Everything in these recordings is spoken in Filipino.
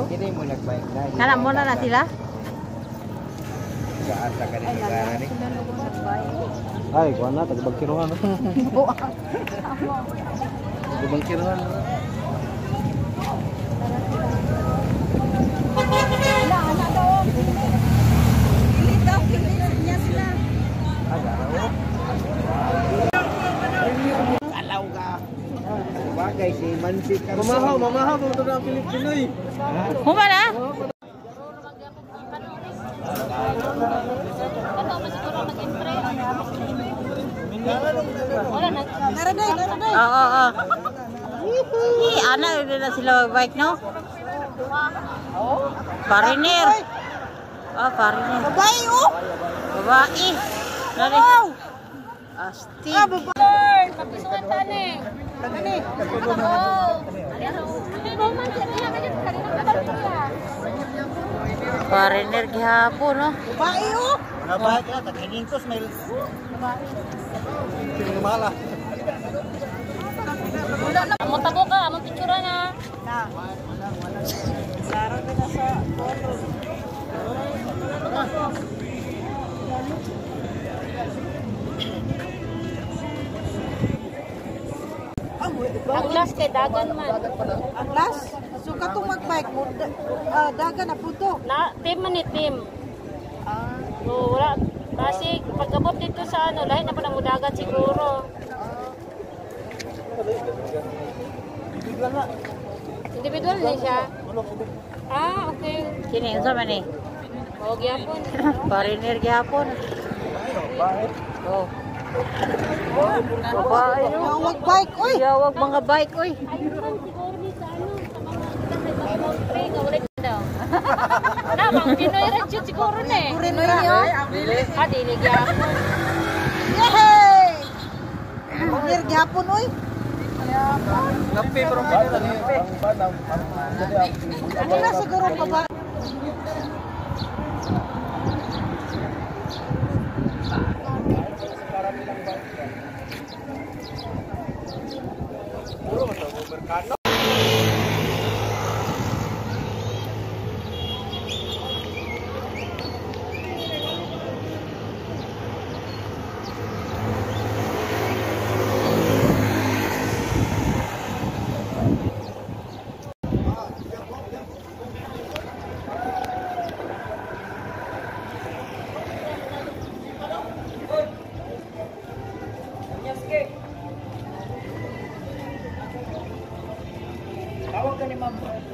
Kini mo nagbike na. Kanam mo na sila? Saan sa kanila lugar ni? Ay, kuha na, tagbagkiruhan. Tagbagkiruhan. Kalaw ka. Bagay si Mansik. Mamahaw mo ito na ang Pinoy. Huma na? Oo. Ana, hindi na sila bike, no? Foreigner. Foreigner. Babae, oh! Babae. Nari. Asti. Lord, pagpisuan tani. Tani. Foreigner gihapon, no? Babae, oh! Babae ka, tag-hiningkos, may... Sino mala? Among tabo ka, among picture na. Laro ka na sa photo. Ang last kay dagan man. Ang last? Suka itong mag-bike mo. Dagan na punto. Team man ni team. Wala. Kasi pagkabot dito sa ano, lahat na pa na mudagan siguro. Individual ni siya? Okay. Kini, unsa man ni? Gyapon. Foreigner gihapon. Oh. Babae. Yawag bike, oy! Yawag mga bike, oy. Ayun siguro ni sa ano, sa mga country, kaulit daw. Namang Pinoy rin yun siguro na eh. Pinoy yun? Dili gyapon. Yehey! Pagir gyapon, oy! Lapi, pero may lapi. Ano na siguro baba? Tawag ka ni ma'am.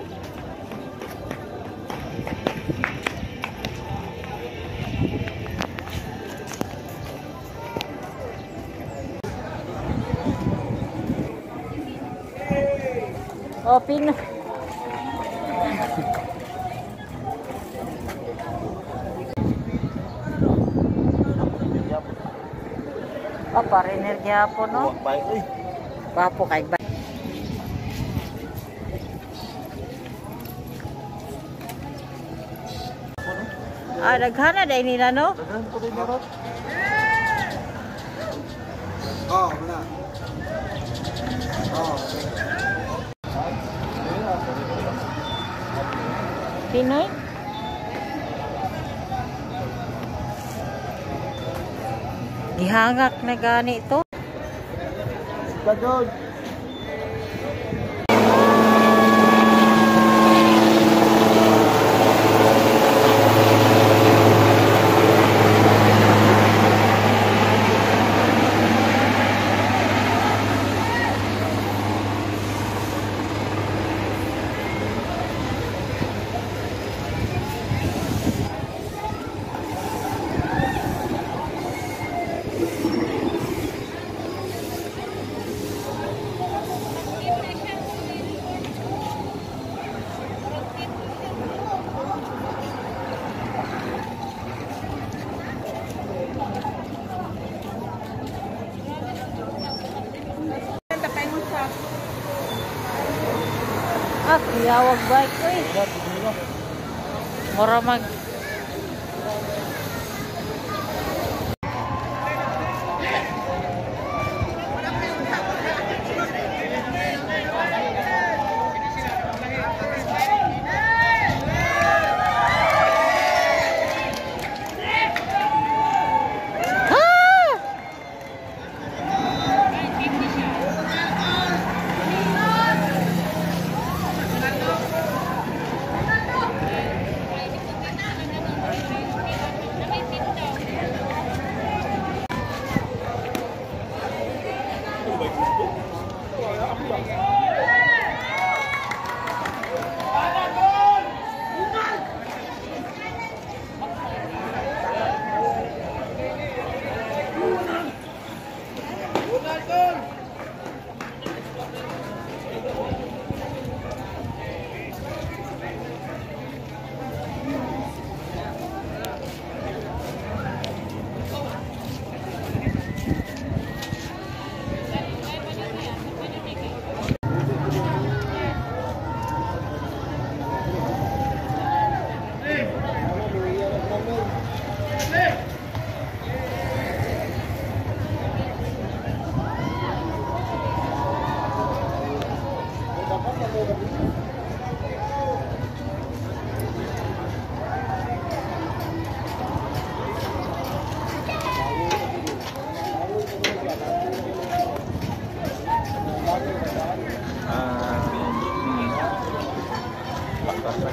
Pin. Foreigner gihapon, no? Papo kay bike. Daghana dahil nila, no? Wala. Pinoy? Gihangak na gani ito. Gagawin. Yawag bike ko eh. Mura mag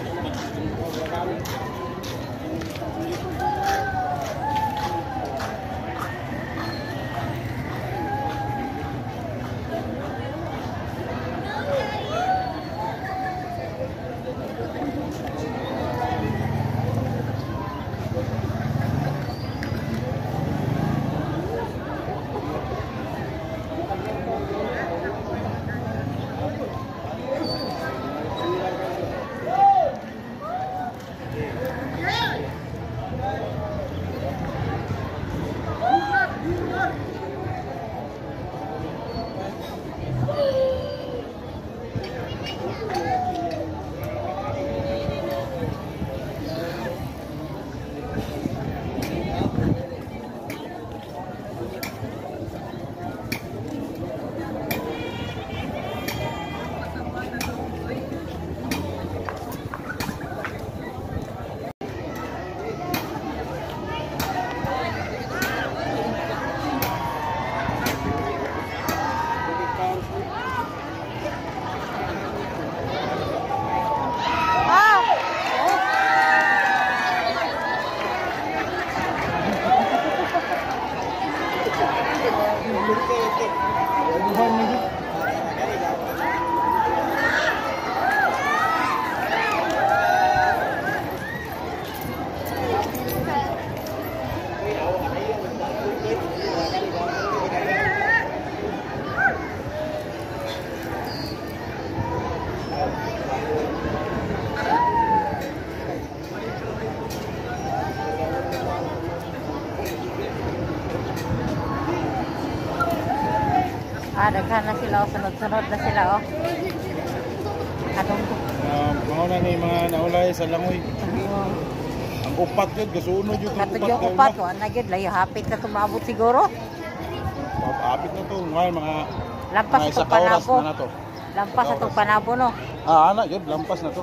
Daghan na sila, sunod-sunod na sila, oh. Anong Mauna ni mga naulay sa langoy. Ang upat yun, kasunod yun. katog yung upat, oh. Nagyod, layo, hapit na tumabot siguro. Apit na to, mga Lampas isa itong ka oras panabo. na to. Lampas itong panabo, no? Anak yun, lampas na to.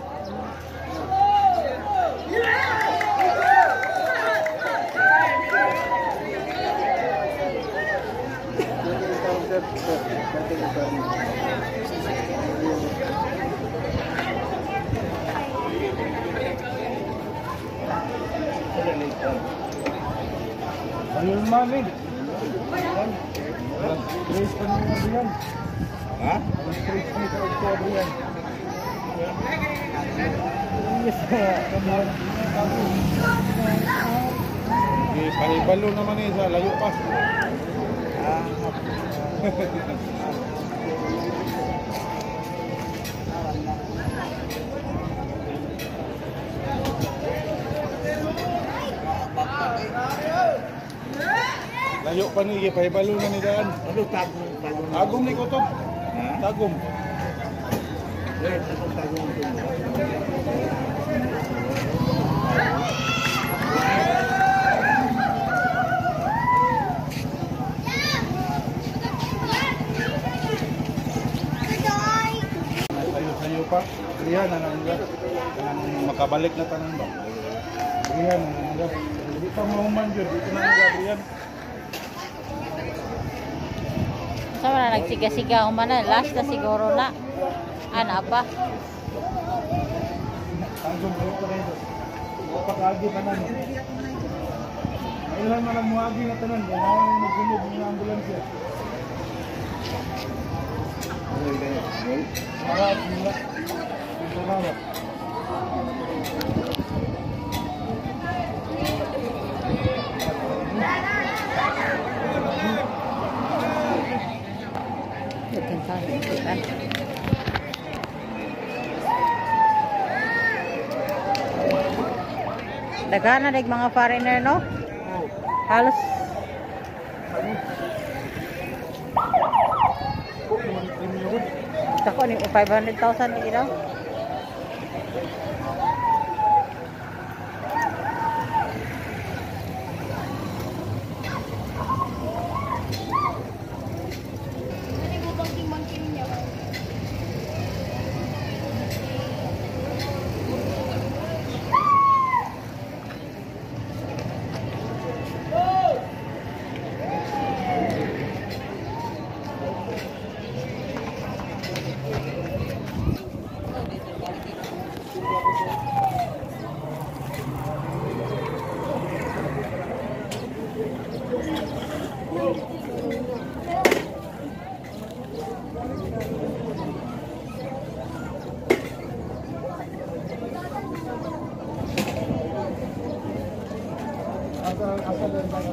Ayun mami. Trace pa niyo Adrian. Ha? Trace niyo sa Adrian. Pahibalo naman eh, sa layo pa. Layo pa ni, pahibalo na ni daan. Ano tagong? Tagom ni ko to. Tagom. Sayo pa. Riyan na nangga. Makabalik na tanan ba? Riyan na nangga. Hindi pa mahuman yun. Dito na nangga Riyan. Sama na nagsiga-siga humana. Last na siguro na. Ana pa. Tagom kayo pa rin. Pag-agi tanan. Ilan man ang muagi na tanan. Yan ang nagsunod ng ambulansya. Marat nila. Ito na ba? Daghan na rig mga foreigner, no? Halos ako ni 500,000 ni daw. asal dari mana?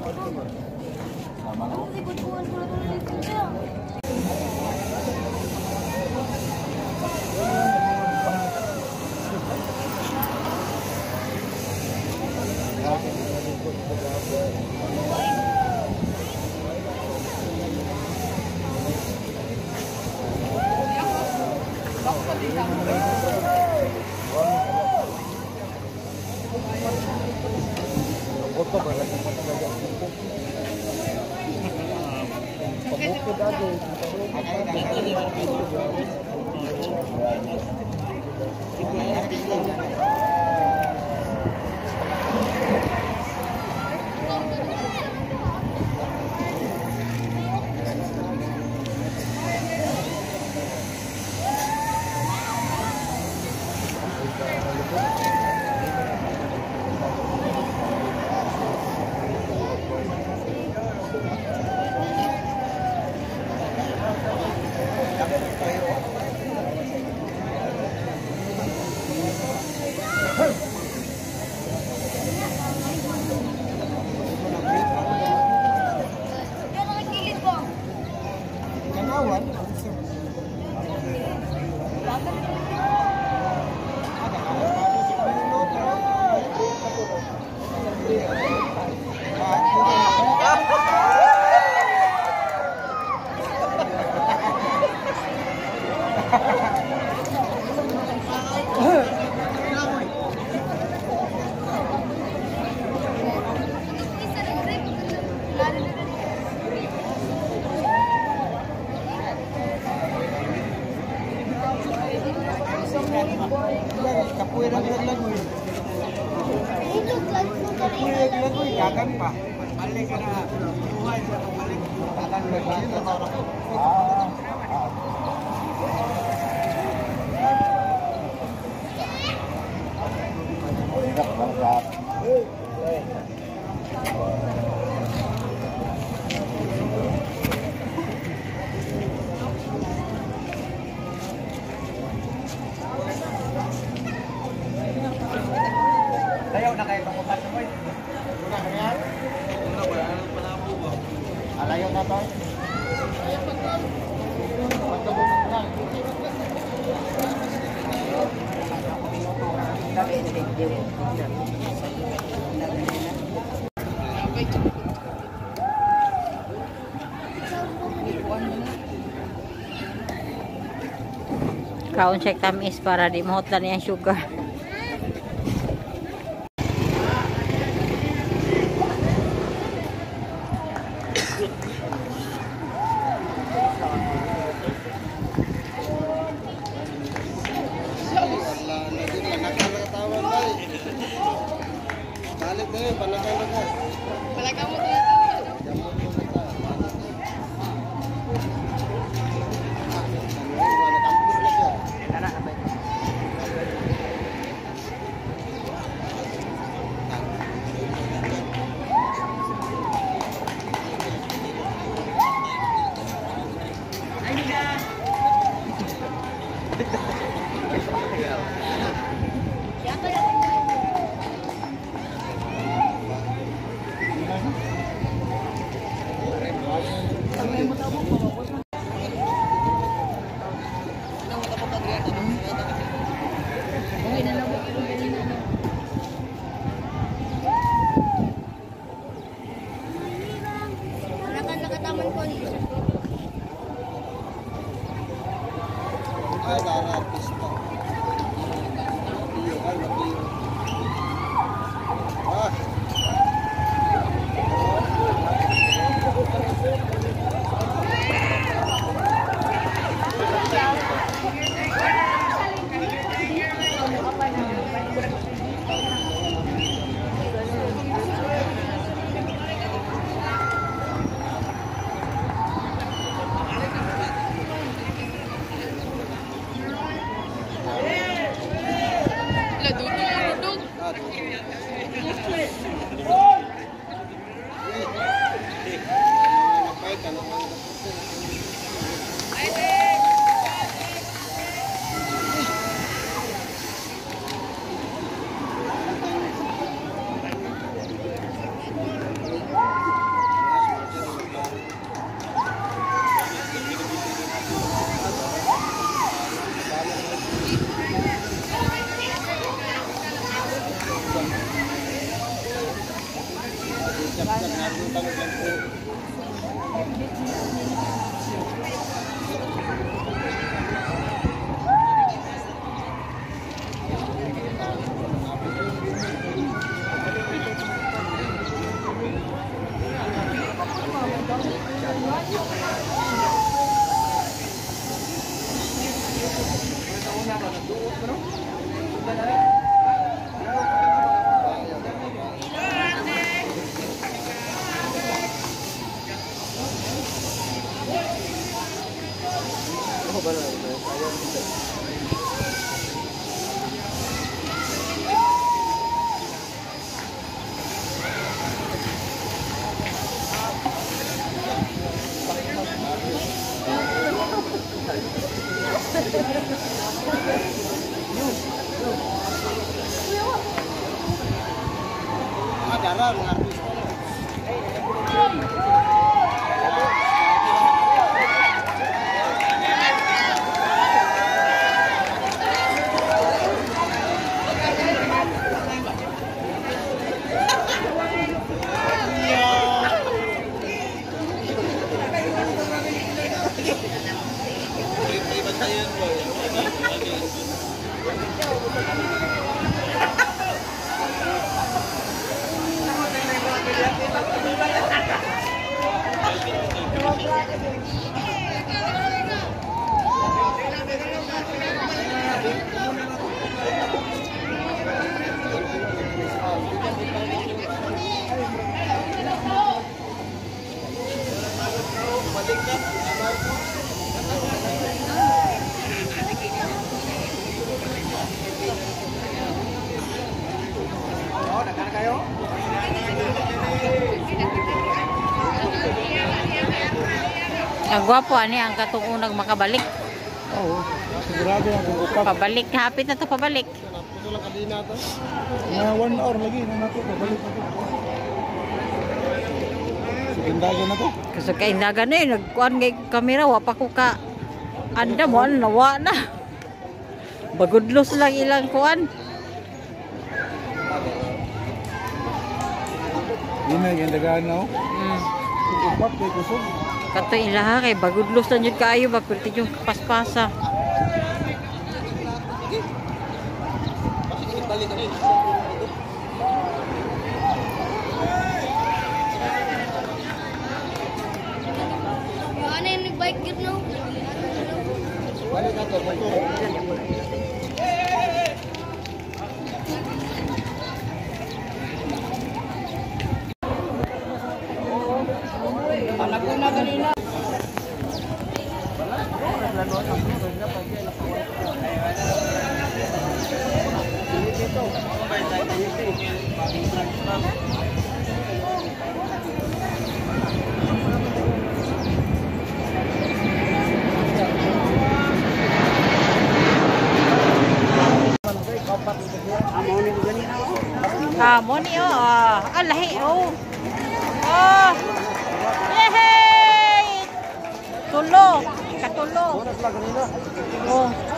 Alayo na to. Kaon check tamis para di mahutlan yang sugar. Ang gwapo ani ang katong unang makabalik. Oo. Sigurado na kung upat. Pabalik, hapit na to pabalik. Na 1 hour lagi na nato pabalik na to. Sigindagan na to. Kasi kaindagan na nagkuhan kay kamera, wa pa ko ka anda mo, nawa na. Bagudlos lang ilang kuhan. Di na gindagan na. Upat kay kusog. Kato ilaha kay bagudlos na yun kaayo ba perti yung paspasa. Ano yung nag-bike yun no? Moni alahi yehey tulo katulo